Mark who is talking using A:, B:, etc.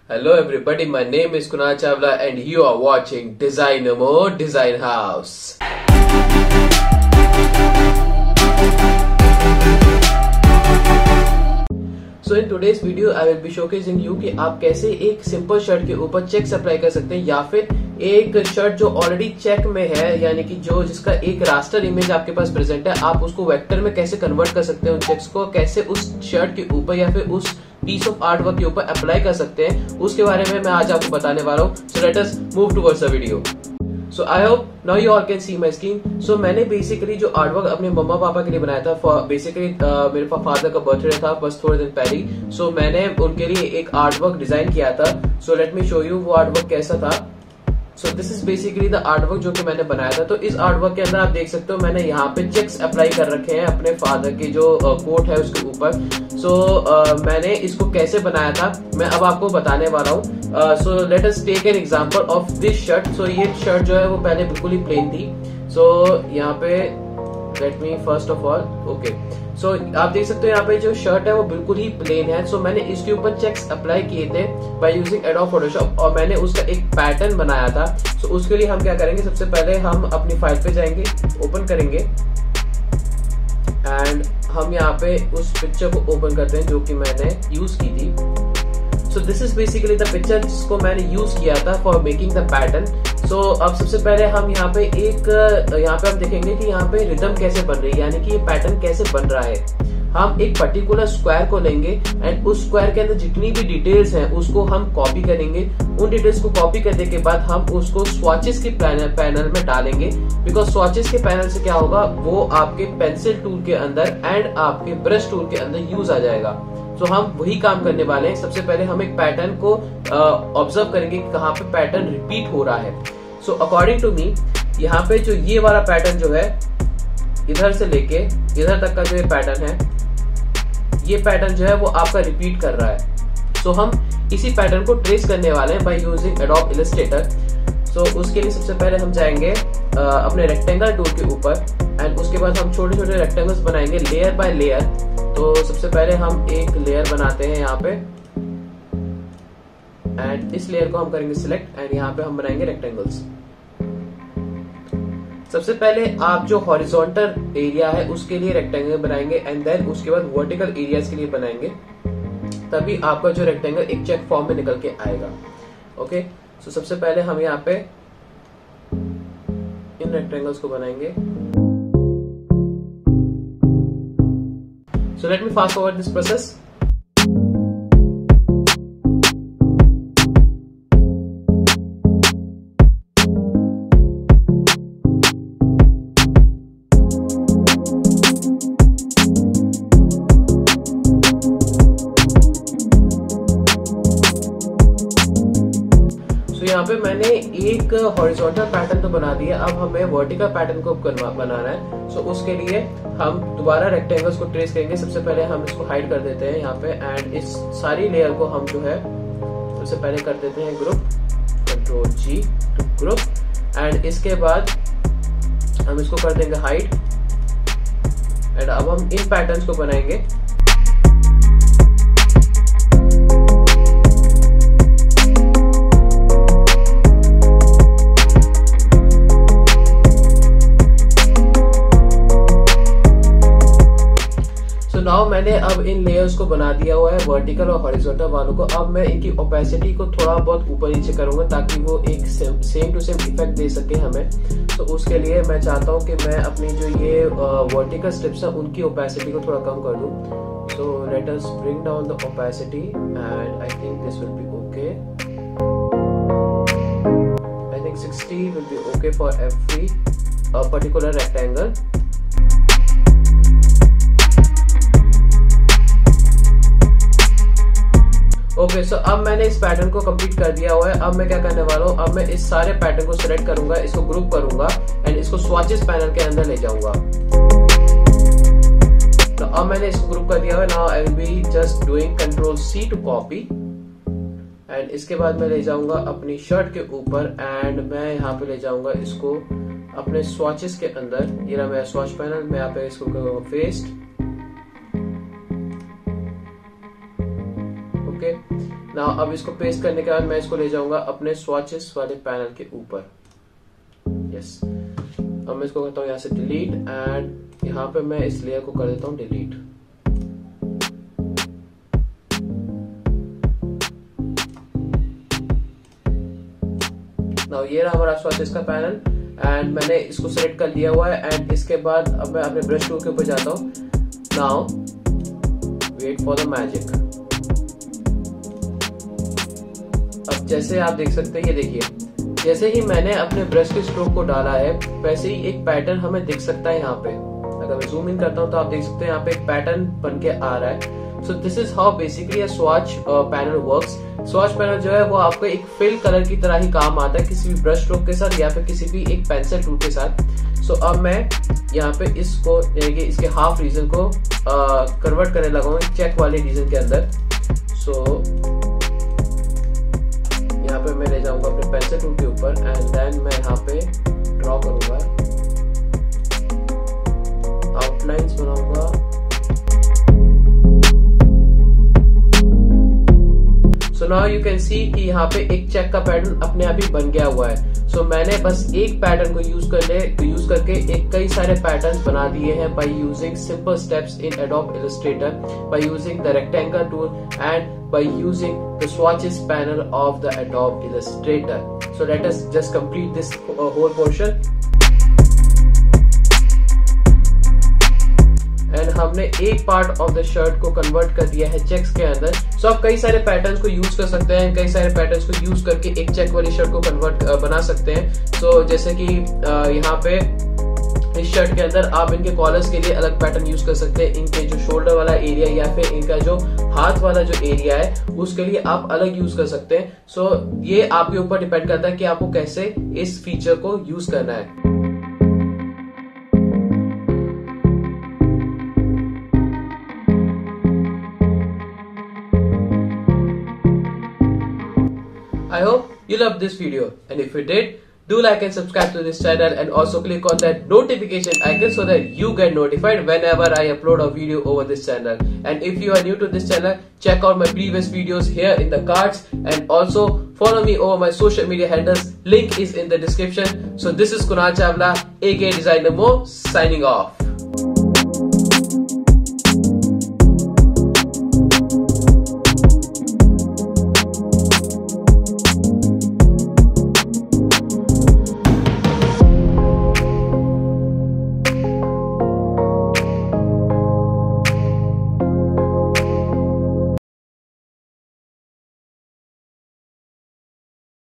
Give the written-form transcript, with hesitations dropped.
A: Hello everybody, my name is Kunal Chawla and you are watching Designamo Design House. So in today's video I will be showcasing you कि आप कैसे एक simple shirt के ऊपर checks apply कर सकते हैं या फिर एक शर्ट जो ऑलरेडी चेक में है यानी कि जो जिसका एक रास्टर इमेज आपके पास प्रेजेंट है, आप उसको वेक्टर में कैसे कन्वर्ट कर सकते हैं, उन चेक्स को कैसे उस शर्ट के ऊपर या फिर उस पीस ऑफ आर्ट वर्क के ऊपर अप्लाई कर सकते हैं, उसके बारे में मैं आज आपको बताने वाला हूँ. So let us move towards the video. So I hope now you all can see my screen. So मैंने बेसिकली जो आर्ट वर्क अपने मम्मा पापा के लिए बनाया था, बेसिकली मेरे फादर का बर्थडे था बस थोड़े दिन पहले ही. सो मैंने उनके लिए एक आर्ट वर्क डिजाइन किया था. So let me show you वो आर्ट वर्क कैसा था. So this is basically the art work जो कि मैंने बनाया था. तो इस आर्ट वर्क के अंदर आप देख सकते हो मैंने यहाँ पे चेक्स अप्लाई कर रखे हैं अपने फादर के जो कोट है उसके ऊपर. सो मैंने इसको कैसे बनाया था मैं अब आपको बताने वाला हूँ. So let us take an example of this shirt. So ये शर्ट जो है वो पहले बिल्कुल ही प्लेन थी. सो यहाँ पे let me first of all okay. So आप देख सकते हो यहाँ पे जो शर्ट है वो बिल्कुल ही प्लेन है. सो मैंने इसके ऊपर चेक्स अप्लाई किए थे बाय यूजिंग एडोब फोटोशॉप और मैंने उसका एक पैटर्न बनाया था. सो उसके लिए हम क्या करेंगे, सबसे पहले हम अपनी फाइल पे जाएंगे, ओपन करेंगे एंड हम यहाँ पे उस पिक्चर को ओपन करते हैं जो कि मैंने यूज की थी. So this is basically the picture जिसको मैंने यूज किया था for making the pattern. So अब सबसे पहले हम यहाँ पे हम देखेंगे कि यहाँ पे रिदम कैसे बन रही है, यानी कि ये पैटर्न कैसे बन रहा है. हम एक पर्टिकुलर स्क्वायर को लेंगे एंड उस स्क्वायर के अंदर जितनी भी डिटेल्स हैं उसको हम कॉपी करेंगे. उन डिटेल्स को कॉपी करने के बाद हम उसको स्वॉचेस के पैनल में डालेंगे. बिकॉज स्वॉचेस के पैनल से क्या होगा, वो आपके पेंसिल टूल के अंदर एंड आपके ब्रश टूल के अंदर यूज आ जाएगा. तो हम वही काम करने वाले हैं. सबसे पहले हम एक पैटर्न को ऑब्जर्व करेंगे कि कहाँ पे पैटर्न रिपीट हो रहा है. सो अकॉर्डिंग टू मी यहाँ पे जो ये वाला पैटर्न जो है इधर से लेके इधर तक का जो ये पैटर्न है, ये पैटर्न जो है वो आपका रिपीट कर रहा है. सो हम इसी पैटर्न को ट्रेस करने वाले हैं by using Adobe Illustrator. So उसके लिए सबसे पहले हम जाएंगे अपने रेक्टेंगल टूल के ऊपर एंड उसके बाद हम छोटे छोटे रेक्टेंगल्स बनाएंगे लेयर बाय लेयर. तो सबसे पहले हम एक लेयर बनाते हैं यहाँ पे एंड इस लेयर को हम करेंगे सिलेक्ट एंड यहाँ पे हम बनाएंगे रेक्टेंगल्स. सबसे पहले आप जो हॉरिजॉन्टल एरिया है उसके लिए रेक्टेंगल बनाएंगे एंड देन उसके बाद वर्टिकल एरियाज के लिए बनाएंगे, तभी आपका जो रेक्टेंगल एक चेक फॉर्म में निकल के आएगा. ओके. सो सबसे पहले हम यहाँ पे इन रेक्टेंगल्स को बनाएंगे. So let me fast forward this process. यहाँ पे मैंने एक हॉरिजॉन्टल पैटर्न तो बना दिया. अब हमें वर्टिकल पैटर्न को बनाना है. सो उसके लिए हम दोबारा रेक्टेंगल्स को ट्रेस करेंगे. सबसे पहले हम इसको हाइड कर देते हैं यहाँ पे एंड इस सारी लेयर को हम जो है सबसे पहले कर देते हैं group, control G to group and इसके बाद हम इसको कर देंगे हाइड एंड अब हम इन पैटर्न्स को बनाएंगे. नाउ मैंने अब इन लेयर्स को बना दिया हुआ है वर्टिकल और हॉरिजॉन्टल वालों को. अब मैं इनकी ओपेसिटी को थोड़ा बहुत ऊपर नीचे करूंगा ताकि वो एक सेम टू सेम इफेक्ट दे सके हमें. तो उसके लिए मैं चाहता हूं कि मैं अपनी जो ये वर्टिकल स्ट्रिप्स है उनकी ओपेसिटी को थोड़ा कम कर दूं. So let us bring down the opacity and I think this will be okay. I think 60 will be okay for every particular rectangle. Okay. So अब मैंने इस पैटर्न को कंप्लीट कर दिया हुआ है. अब मैं क्या करने वाला हूँ, अब मैं इस सारे पैटर्न को सिलेक्ट करूंगा, इसको ग्रुप करूंगा एंड इसको स्वॉचेस पैनल के अंदर ले जाऊंगा. तो अब मैंने इसको ग्रुप कर दिया हुआ है. Now I will be just doing control C to copy and इसके बाद मैं ले जाऊंगा अपनी शर्ट के ऊपर एंड मैं यहाँ पे ले जाऊंगा इसको अपने स्वॉचेस के अंदर. ये रहा मेरा स्वॉच पैनल. मैं यहाँ पे इसको करूंगा पेस्ट. ओके. ना अब इसको पेस्ट करने के बाद मैं इसको ले जाऊंगा अपने स्वॉचेस वाले पैनल के ऊपर। यस, अब मैं इसको करता हूँ यहाँ से डिलीट एंड यहाँ पे मैं इस लेयर को कर देता हूँ डिलीट। नाउ ये रहा हमारा स्वॉचेस का पैनल एंड मैंने इसको सेलेक्ट कर लिया हुआ है। एंड इसके बाद अब मैं अपने ब्रश टूल के ऊपर जाता हूँ। Now wait for the magic. अब जैसे आप देख सकते हैं, ये देखिए, जैसे ही मैंने अपने ब्रश के स्ट्रोक को डाला है वैसे ही एक पैटर्न हमें दिख सकता है यहाँ पे। अगर मैं जूम इन करता हूँ तो आप देख सकते हैं यहाँ पे एक पैटर्न बन के आ रहा है। So this is how basically swatch panel works. Swatch panel जो है वो आपको एक फिल कलर की तरह ही काम आता है किसी भी ब्रश स्ट्रोक के साथ या फिर किसी भी एक पेंसिल टूल के साथ। सो अब मैं यहाँ पे इसको यानी कि इसके हाफ रीजन को कन्वर्ट करने लगा हूँ चेक वाले रीजन के अंदर। सो यहाँ पे मैं ले जाऊंगा अपने पेंसिल टूल के ऊपर एंड देन मैं यहाँ पे ड्रॉ करूंगा, आउटलाइंस बनाऊंगा। So now you can see कि यहाँ पे एक चेक का पैटर्न अपने आप ही बन गया हुआ है। सो मैंने बस एक पैटर्न को यूज करके एक कई सारे पैटर्न्स बना दिए हैं by using simple steps in Adobe Illustrator, by using the rectangle tool and by using the swatches panel of the Adobe Illustrator. So let us just complete this whole portion. And हमने एक part of the shirt को convert कर दिया है checks के अंदर। सो आप कई सारे पैटर्न्स को यूज कर सकते हैं, कई सारे पैटर्न्स को यूज करके एक चेक वाली शर्ट को कन्वर्ट बना सकते हैं। सो जैसे कि यहाँ पे इस शर्ट के अंदर आप इनके कॉलर्स के लिए अलग पैटर्न यूज कर सकते हैं, इनके जो शोल्डर वाला एरिया या फिर इनका जो हाथ वाला जो एरिया है उसके लिए आप अलग यूज कर सकते हैं। सो ये आपके ऊपर डिपेंड करता है कि आपको कैसे इस फीचर को यूज करना है। I hope you loved this video, and if you did, do like and subscribe to this channel and also click on that notification icon so that you get notified whenever I upload a video over this channel. And if you are new to this channel, check out my previous videos here in the cards and also follow me over my social media handles. Link is in the description. So this is Kunal Chawla, aka Designer Mo, signing off.